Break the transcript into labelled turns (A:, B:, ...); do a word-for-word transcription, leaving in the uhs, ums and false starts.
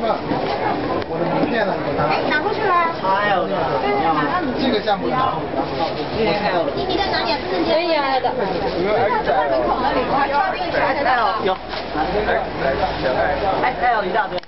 A: 我的名片呢？
B: 哎，拿过去了。
C: L 的。
A: 这个项目拿。
C: 今天 L 的。
B: 你你在哪里啊？证件。可以啊的。门口那里，我还刷那个啥的。
C: 有。X L 一大堆。